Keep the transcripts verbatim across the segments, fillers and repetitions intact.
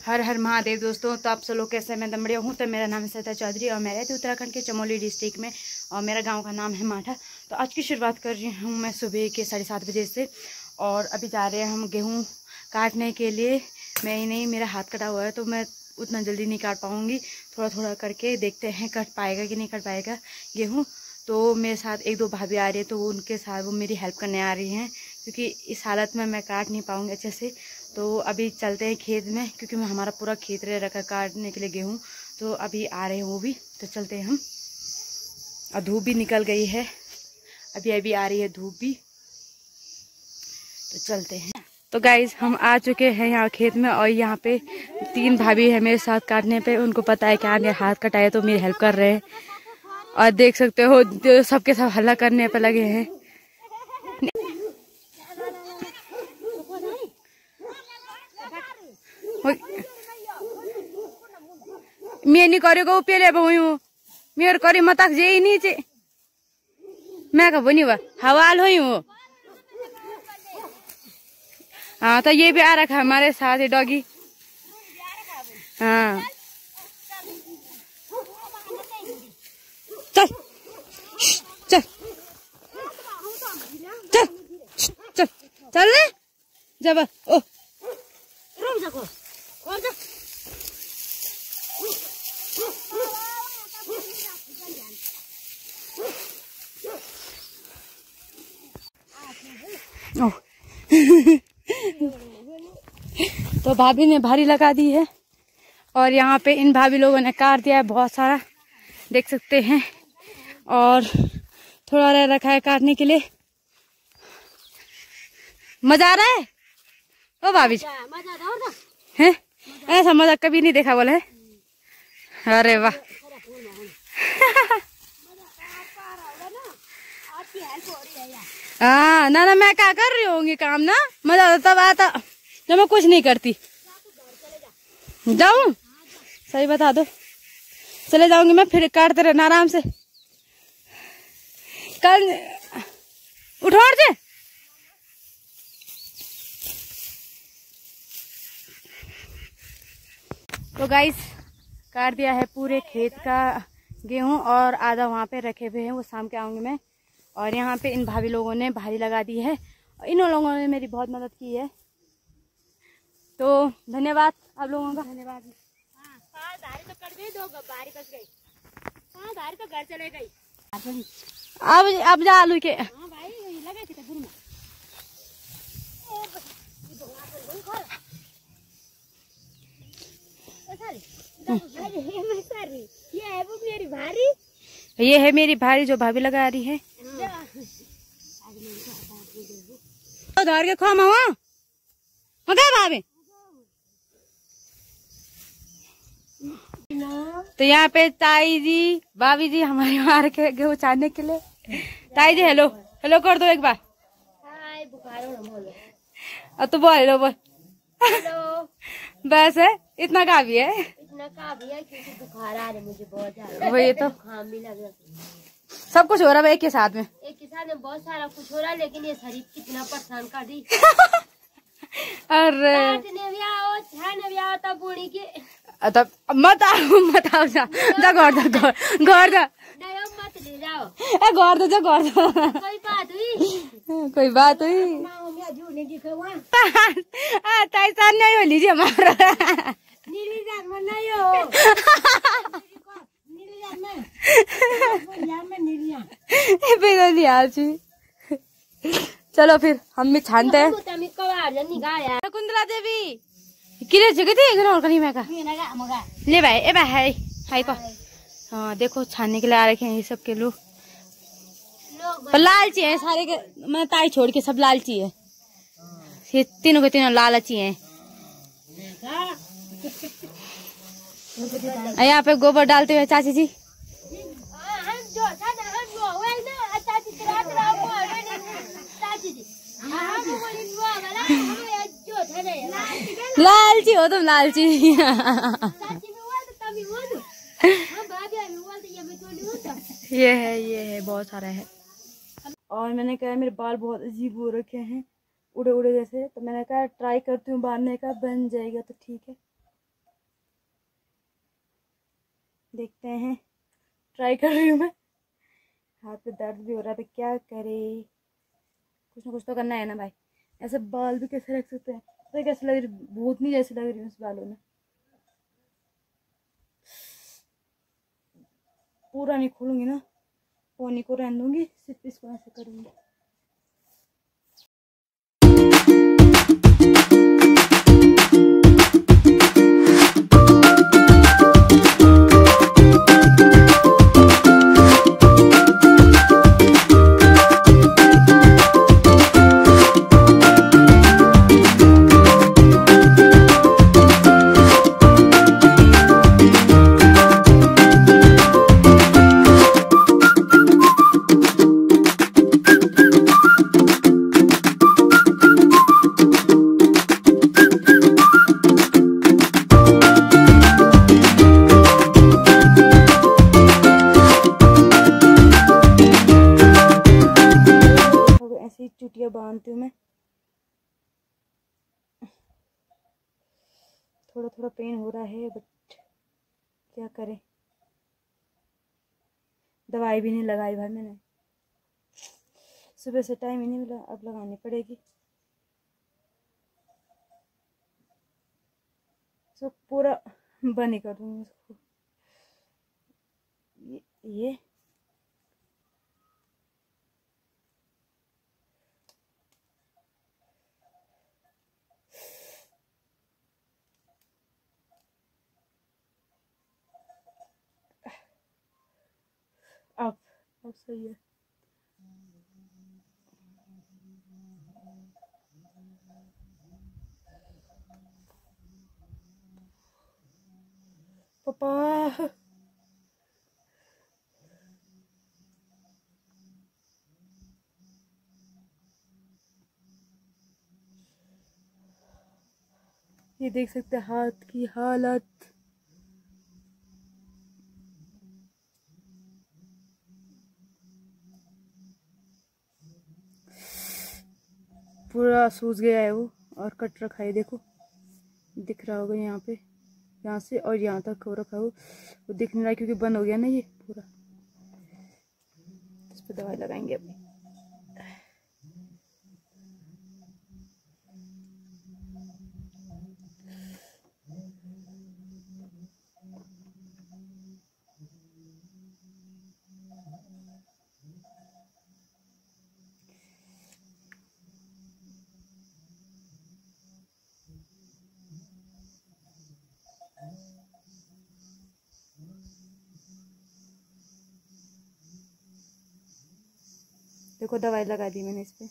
हर हर महादेव दोस्तों। तो आप सब लोग कैसे? मैं दम बढ़िया हूँ। तो मेरा नाम है सरिता चौधरी और मैं रहती हूँ उत्तराखंड के चमोली डिस्ट्रिक्ट में और मेरा गांव का नाम है माठा। तो आज की शुरुआत कर रही हूँ मैं सुबह के साढ़े सात बजे से और अभी जा रहे हैं हम गेहूँ काटने के लिए। मैं नहीं, मेरा हाथ कटा हुआ है तो मैं उतना जल्दी नहीं काट पाऊँगी, थोड़ा थोड़ा करके देखते हैं कट पाएगा कि नहीं कट पाएगा गेहूँ। तो मेरे साथ एक दो भाभी आ रही है तो उनके साथ वो मेरी हेल्प करने आ रही हैं, क्योंकि इस हालत में मैं काट नहीं पाऊँगी अच्छे से। तो अभी चलते हैं खेत में, क्योंकि मैं हमारा पूरा खेत रह रखा काटने के लिए गेहूँ। तो अभी आ रहे हैं वो भी, तो चलते हैं हम। और धूप भी निकल गई है, अभी अभी आ रही है धूप भी, तो चलते हैं। तो गाइज हम आ चुके हैं यहाँ खेत में और यहाँ पे तीन भाभी है मेरे साथ काटने पे। उनको पता है कि आगे हाथ कटाए तो मेरी हेल्प कर रहे हैं और देख सकते हो सबके सब हल्ला करने पे लगे हैं। मैं नहीं करेगा पेले बहु मेरे करे मत जे नीचे मैं का बनी हुआ हवाल हुई हूँ। हाँ तो ये भी आ रखा है हमारे साथ ही डॉगी। हाँ चल चल चल चल चल ले जब ओ तो भाभी ने भारी लगा दी है और यहाँ पे इन भाभी लोगों ने काट दिया है बहुत सारा, देख सकते हैं। और थोड़ा रह रखा है काटने के लिए। मजा आ रहा है ओ भाभी है? ऐसा मजा कभी नहीं देखा बोले। अरे वाह हाँ ना ना मैं क्या कर रही होंगी काम ना, मजा आता तब आता जब मैं कुछ नहीं करती। जाऊं? सही बता दो, चले जाऊंगी मैं, फिर काटते रहना आराम से। कल उठो जे तो गाइस काट दिया है पूरे खेत का गेहूं और आधा वहां पे रखे हुए हैं, वो शाम के आऊंगी मैं। और यहाँ पे इन भाभी लोगों ने भारी लगा दी है और इन लोगों ने मेरी बहुत मदद की है, तो धन्यवाद आप लोगों का। धन्यवाद। हाँ, धारी तो कट गई, दो भारी फंस गई। हाँ, धारी तो घर चले गई। अब अब जा आलू के। हाँ भाई लगे थे में। ये है वो मेरी भारी, ये है मेरी भारी जो भाभी लगा रही है। धार के खा मावा भाभी। तो यहाँ पे ताई जी भाभी जी हमारे वहां के गेहूँ छानने के लिए। ताई जी हेलो हेलो कर दो एक बार। हाय बुखार अब तो बोल हेलो बोल हेलो। बस है इतना काफी है, इतना काफी है क्योंकि बुखार आ रहा है मुझे बहुत ज्यादा। वही तो जुकाम भी लग रहा है, सब कुछ हो रहा है एक के साथ में। एक के साथ में बहुत सारा कुछ हो रहा है, लेकिन ये शरीर कितना परेशान कर दी। अरे भी आओ छाने भी आओ तब बूढ़ी के तब मत आओ मत आओ जा जा घर जा घर घर जा मत ले जाओ ए घर दो जा घर दो। कोई बात हुई कोई बात हुई तैसा नहीं हो लीजिए हमारा नहीं हो। चलो फिर हम भी छानते हैं। कुंदला देवी किले जगह थी और कहीं मैं का ले भाई ए भाई हाय हाय को। हाँ देखो छानने के लिए आ रखे हैं ये सब के लोग, पर लालची है सारे के, मैं ताई छोड़ के सब लालची है, ये तीनों के तीनों लालची हैं। यहाँ पे गोबर डालते हुए चाची जी। लालची हो तुम लालची। ये है ये है बहुत सारा है। और मैंने कहा मेरे बाल बहुत अजीब हो रखे हैं, उड़े उड़े जैसे, तो मैंने कहा ट्राई करती हूँ बांधने का, बन जाएगा तो ठीक है। देखते हैं, ट्राई कर रही हूँ मैं। हाथ पे दर्द भी हो रहा था, क्या करे, कुछ ना कुछ तो करना है ना भाई। ऐसे बाल भी कैसे रख सकते हैं? तो कैसे लग रही, भूतनी जैसी लग रही है उस बालों में। पूरा नहीं खोलूंगी ना, पोनी को रहने दूंगी, सिर्फ इसको ऐसे करूंगी। चुटिया बांधती हूँ मैं। थोड़ा थोड़ा पेन हो रहा है, बट क्या करें, दवाई भी नहीं लगाई भाई मैंने, सुबह से टाइम ही नहीं मिला, अब लगानी पड़ेगी। तो पूरा बंद ही कर दूँगी इसको। ये, ये अब अब सही है। पापा ये देख सकते हैं हाथ की हालत। पूरा सूज गया है वो, और कट रखा है, देखो दिख रहा होगा यहाँ पे, यहाँ से और यहाँ तक हो रखा है वो, वो दिख नहीं रहा क्योंकि बंद हो गया ना ये पूरा। इस पर दवाई लगाएंगे अभी। देखो दवाई लगा दी मैंने इस पे।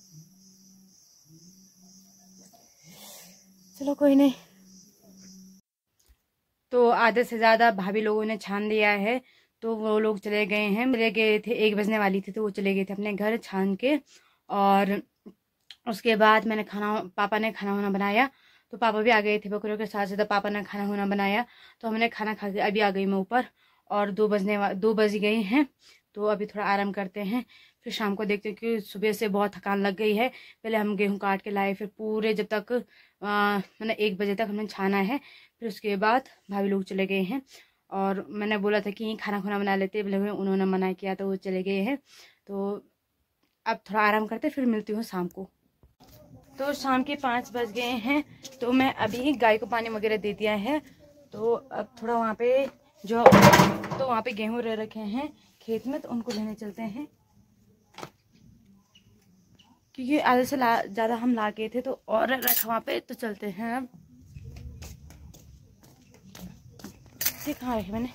चलो कोई नहीं। तो आधे से ज़्यादा भाभी लोगों ने छान दिया है, तो वो लोग चले गए हैं, चले गए थे, एक बजने वाली थी तो वो चले गए थे अपने घर छान के। और उसके बाद मैंने खाना, पापा ने खाना वाना बनाया, तो पापा भी आ गए थे बकरियों के साथ से, तो पापा ने खाना वाना बनाया, तो हमने खाना खा के अभी आ गई मैं ऊपर। और दो बजने दो बज गई हैं, तो अभी थोड़ा आराम करते हैं, फिर शाम को देखते हैं कि सुबह से बहुत थकान लग गई है। पहले हम गेहूं काट के लाए, फिर पूरे जब तक मैंने एक बजे तक हमने छाना है, फिर उसके बाद भाभी लोग चले गए हैं। और मैंने बोला था कि खाना खाना बना लेते, बोले उन्होंने मना किया तो वो चले गए हैं। तो अब थोड़ा आराम करते, फिर मिलती हूँ शाम को। तो शाम के पाँच बज गए हैं, तो मैं अभी गाय को पानी वगैरह दे दिया है। तो अब थोड़ा वहाँ पे जो तो वहाँ पे गेहूँ रह रखे हैं खेत में, तो उनको लेने चलते हैं, क्योंकि आधे से ज़्यादा हम ला गए थे, तो और रखा वहाँ पे, तो चलते हैं। अब ये कहाँ रखे मैंने,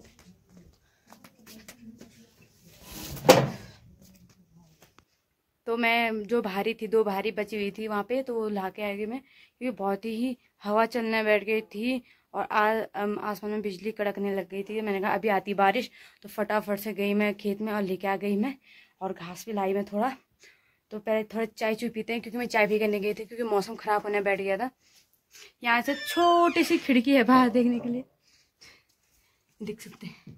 तो मैं जो भारी थी, दो भारी बची हुई थी वहाँ पे, तो वो ला के आ गई मैं, क्योंकि बहुत ही हवा चलने बैठ गई थी और आसमान में बिजली कड़कने लग गई थी। मैंने कहा अभी आती बारिश, तो फटाफट से गई मैं खेत में और लेके आ गई मैं, और घास भी लाई मैं थोड़ा। तो पहले थोड़ा चाय चुई पीते हैं, क्योंकि मैं चाय भी करने गई थी, क्योंकि मौसम ख़राब होने बैठ गया था। यहाँ से छोटी सी खिड़की है बाहर देखने के लिए, देख सकते हैं।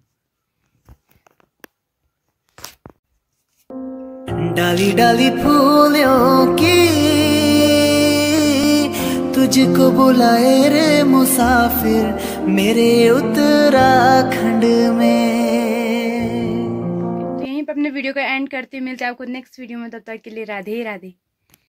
डाली डाली फूलों की तुझको बुलाए रे मुसाफिर मेरे उत्तराखंड में। तो यहीं पर अपने वीडियो का एंड करते हैं, मिलते हैं आपको नेक्स्ट वीडियो में, तब तक के लिए राधे राधे।